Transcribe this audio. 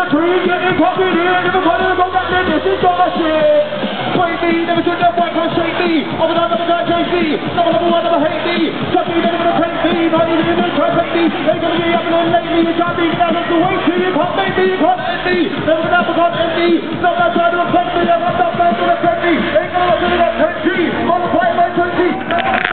the tree, getting coffee here, never put it on that lid, this is so much shit. Wait me, never took that white can't shake me. Over that never got JC, number one, never hate me. Trust me, never gonna take me, not even if they try to take me. They gonna be up and lately, you can't be down to wait till you can't make me, you can't end me. Never gonna have a end me. Not that trying to affect me, I'm not that man to affect me. Ain't gonna look at that 10G, multiply by 20.